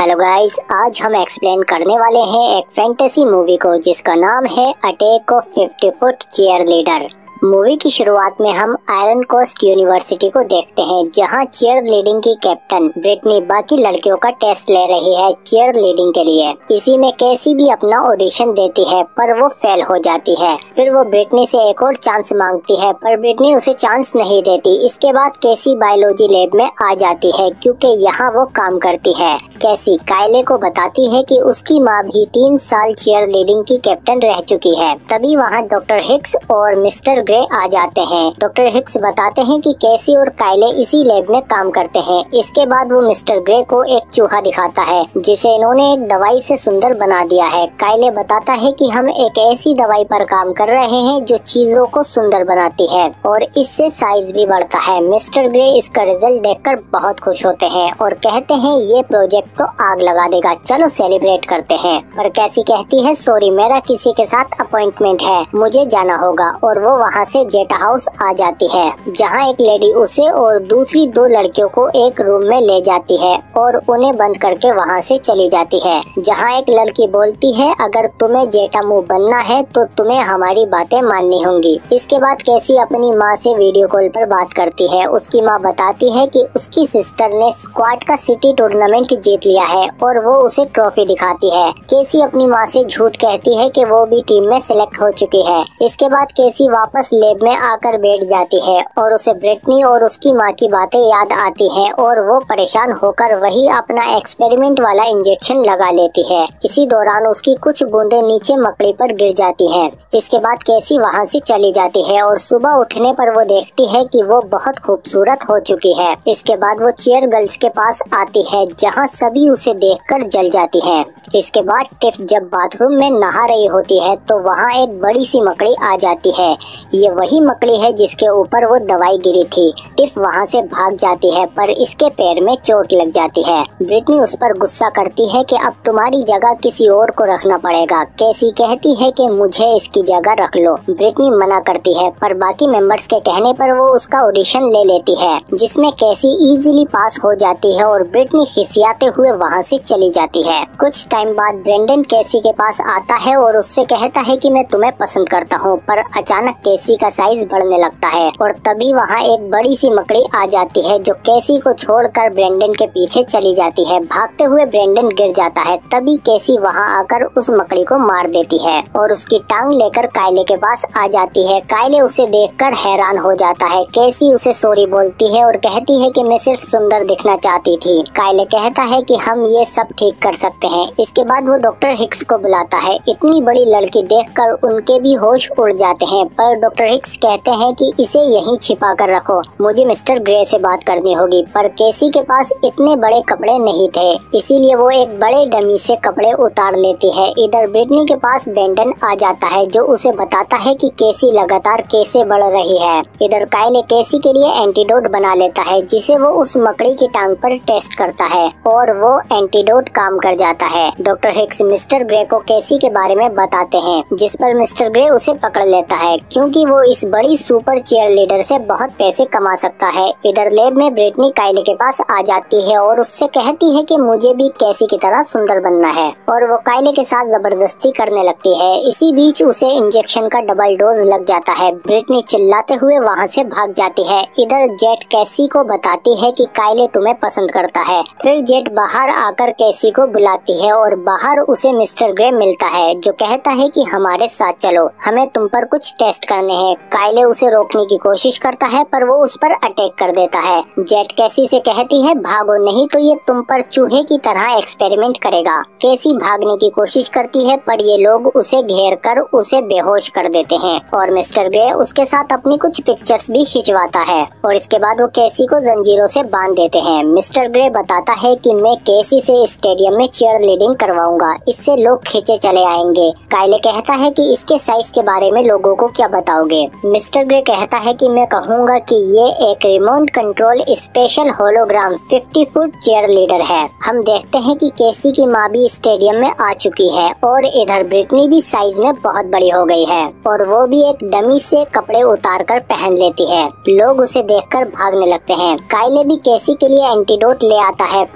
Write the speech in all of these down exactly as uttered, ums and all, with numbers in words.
Hello guys, आज हम explain करने वाले हैं एक फैंटेसी मूवी को जिसका नाम है attack of fifty foot cheerleader. Movie की शुरुआत में हम आयरन कोस्ट यूनिवर्सिटी को देखते हैं, जहां चीयर लीडिंग की कैप्टन ब्रिटनी बाकी लड़कियों का टेस्ट ले रही है चीयर लीडिंग के लिए। इसी में कैसी भी अपना ऑडिशन देती है पर वो फेल हो जाती है। फिर वो ब्रिटनी से एक और चांस मांगती है पर ब्रिटनी उसे चांस नहीं देती। इसके बाद कैसी बायोलॉजी लैब में आ जाती है क्योंकि यहाँ वो काम करती है। कैसी कायले को बताती है कि उसकी माँ भी तीन साल चीयर लीडिंग की कैप्टन रह चुकी है। तभी वहाँ डॉक्टर हिक्स और मिस्टर ग्रे आ जाते हैं। डॉक्टर हिक्स बताते हैं कि कैसी और कायले इसी लैब में काम करते हैं। इसके बाद वो मिस्टर ग्रे को एक चूहा दिखाता है जिसे इन्होंने एक दवाई से सुंदर बना दिया है। कायले बताता है कि हम एक ऐसी दवाई पर काम कर रहे हैं जो चीजों को सुंदर बनाती है और इससे साइज भी बढ़ता है। मिस्टर ग्रे इसका रिजल्ट देखकर बहुत खुश होते हैं और कहते हैं ये प्रोजेक्ट तो आग लगा देगा, चलो सेलिब्रेट करते हैं। पर कैसी कहती है सॉरी मेरा किसी के साथ अपॉइंटमेंट है, मुझे जाना होगा। और वो वहाँ से जेटा हाउस आ जाती है जहाँ एक लेडी उसे और दूसरी दो लड़कियों को एक रूम में ले जाती है और उन्हें बंद करके वहाँ से चली जाती है। जहाँ एक लड़की बोलती है अगर तुम्हें जेटा मुंह बनना है तो तुम्हें हमारी बातें माननी होंगी। इसके बाद कैसी अपनी माँ से वीडियो कॉल पर बात करती है। उसकी माँ बताती है कि उसकी सिस्टर ने स्क्वाड का सिटी टूर्नामेंट जीत लिया है और वो उसे ट्रॉफी दिखाती है। केसी अपनी माँ से झूठ कहती है कि वो भी टीम में सिलेक्ट हो चुकी है। इसके बाद केसी वापस लैब में आकर बैठ जाती है और उसे ब्रिटनी और उसकी माँ की बातें याद आती हैं और वो परेशान होकर वही अपना एक्सपेरिमेंट वाला इंजेक्शन लगा लेती है। इसी दौरान उसकी कुछ बूंदें नीचे मकड़ी पर गिर जाती हैं। इसके बाद कैसी वहाँ से चली जाती है और सुबह उठने पर वो देखती है कि वो बहुत खूबसूरत हो चुकी है। इसके बाद वो चीयर गर्ल्स के पास आती है जहाँ सभी उसे देखकर जल जाती हैं। इसके बाद टिफ जब बाथरूम में नहा रही होती है तो वहाँ एक बड़ी सी मकड़ी आ जाती है। ये वही मकड़ी है जिसके ऊपर वो दवाई गिरी थी। टिफ वहाँ से भाग जाती है पर इसके पैर में चोट लग जाती है। ब्रिटनी उस पर गुस्सा करती है कि अब तुम्हारी जगह किसी और को रखना पड़ेगा। कैसी कहती है कि मुझे इसकी जगह रख लो। ब्रिटनी मना करती है पर बाकी मेंबर्स के कहने पर वो उसका ऑडिशन ले लेती है जिसमें कैसी इजीली पास हो जाती है और ब्रिटनी खिसियाते हुए वहाँ से चली जाती है। कुछ टाइम बाद ब्रेंडन कैसी के पास आता है और उससे कहता है कि मैं तुम्हें पसंद करता हूँ। पर अचानक कैसी का साइज बढ़ने लगता है और तभी वहाँ एक बड़ी सी मकड़ी आ जाती है जो कैसी को छोड़कर ब्रेंडन के पीछे चली जाती है। भागते हुए ब्रेंडन गिर जाता है। तभी कैसी वहाँ आकर उस मकड़ी को मार देती है और उसकी टांग लेकर कायले के पास आ जाती है। कायले उसे देखकर हैरान हो जाता है। कैसी उसे सॉरी बोलती है और कहती है कि मैं सिर्फ सुंदर दिखना चाहती थी। कायले कहता है कि हम ये सब ठीक कर सकते हैं। इसके बाद वो डॉक्टर हिक्स को बुलाता है। इतनी बड़ी लड़की देखकर उनके भी होश उड़ जाते हैं पर डॉक्टर हिक्स कहते हैं कि इसे यहीं छिपा कर रखो, मुझे मिस्टर ग्रे से बात करनी होगी। पर कैसी के पास इतने बड़े कपड़े नहीं थे, इसीलिए वो एक बड़े डमी से कपड़े उतार लेती है। इधर ब्रिटनी के पास बेंडन आ जाता है जो उसे बताता है कि कैसी लगातार कैसे बढ़ रही है। इधर कायले कैसी के लिए एंटीडोट बना लेता है जिसे वो उस मकड़ी की टांग पर टेस्ट करता है और वो एंटीडोट काम कर जाता है। डॉक्टर हिक्स मिस्टर ग्रे को कैसी के बारे में बताते हैं जिस पर मिस्टर ग्रे उसे पकड़ लेता है क्योंकि वो इस बड़ी सुपर चीयर लीडर से बहुत पैसे कमा सकता है। इधर लैब में ब्रिटनी कायले के पास आ जाती है और उससे कहती है कि मुझे भी कैसी की तरह सुंदर बनना है और वो कायले के साथ जबरदस्ती करने लगती है। इसी बीच उसे इंजेक्शन का डबल डोज लग जाता है। ब्रिटनी चिल्लाते हुए वहाँ से भाग जाती है। इधर जेट कैसी को बताती है कि कायले तुम्हें पसंद करता है। फिर जेट बाहर आकर कैसी को बुलाती है और बाहर उसे मिस्टर ग्रे मिलता है जो कहता है कि हमारे साथ चलो, हमें तुम पर कुछ टेस्ट करने हैं। कायले उसे रोकने की कोशिश करता है पर वो उस पर अटैक कर देता है। जेट कैसी से कहती है भागो नहीं तो ये तुम पर चूहे की तरह एक्सपेरिमेंट करेगा। कैसी भागने की कोशिश करती है पर ये लोग उसे घेर कर उसे बेहोश कर देते हैं और मिस्टर ग्रे उसके साथ अपनी कुछ पिक्चर्स भी खिंचवाता है और इसके बाद वो कैसी को जंजीरों से बांध देते हैं। मिस्टर ग्रे बताता है कि मैं कैसी से स्टेडियम में चीयर लीडिंग करवाऊंगा, इससे लोग खींचे चले आएंगे। कायले कहता है कि इसके साइज के बारे में लोगों को क्या बताओगे। मिस्टर ग्रे कहता है कि मैं कहूँगा कि ये एक remote control special hologram fifty foot cheerleader है। हम देखते हैं कि कैसी की माँ भी स्टेडियम में आ चुकी है और इधर ब्रिटनी भी साइज में बहुत बड़ी हो गई है और वो भी एक डमी से कपड़े उतार कर पहन लेती है। लोग उसे देखकर भागने लगते हैं। कायले भी कैसी के लिए एंटीडोट ले आता है पर मिस्टर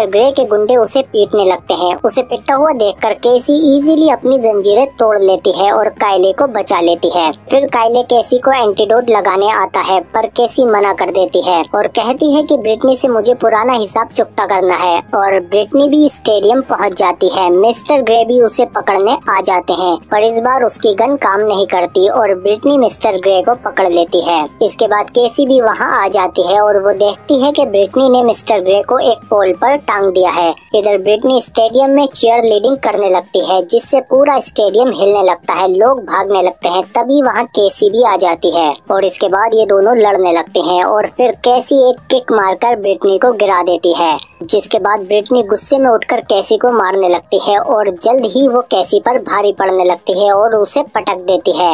मिस्टर ग्रे के गुंडे उसे पीटने लगते हैं। उसे पिटता हुआ देखकर कैसी इजीली अपनी जंजीरें तोड़ लेती है और कायले को बचा लेती है। फिर कायले कैसी को एंटीडोट लगाने आता है, पर कैसी मना कर देती है और कहती है कि ब्रिटनी से मुझे पुराना हिसाब चुकता करना है। और ब्रिटनी भी स्टेडियम पहुंच जाती है। मिस्टर ग्रे भी उसे पकड़ने आ जाते हैं, पर इस बार उसकी गन काम नहीं करती और ब्रिटनी मिस्टर ग्रे को पकड़ लेती है। इसके बाद कैसी भी वहां आ जाती है और वो देखती है कि ब्रिटनी ने मिस्टर ग्रे को एक पोल पर टांग दिया है। इधर ब्रिटनी स्टेडियम में चीयर लीडिंग करने लगती है, जिससे पूरा स्टेडियम हिलने लगता है, लोग भागने लगते हैं। तभी वहाँ कैसी भी आ जाती है और इसके बाद ये दोनों लड़ने लगते हैं और फिर कैसी एक किक मारकर ब्रिटनी को गिरा देती है। जिसके बाद ब्रिटनी गुस्से में उठकर कैसी को मारने लगती है और जल्द ही वो कैसी पर भारी पड़ने लगती है और उसे पटक देती है।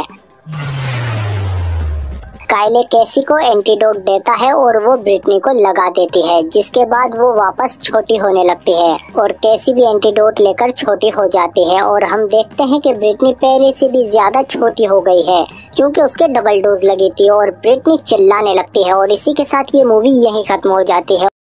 कायले कैसी को एंटीडोट देता है और वो ब्रिटनी को लगा देती है, जिसके बाद वो वापस छोटी होने लगती है और कैसी भी एंटीडोट लेकर छोटी हो जाती है। और हम देखते हैं कि ब्रिटनी पहले से भी ज्यादा छोटी हो गई है, क्योंकि उसके डबल डोज लगी थी और ब्रिटनी चिल्लाने लगती है। और इसी के साथ ये मूवी यहीं खत्म हो जाती है।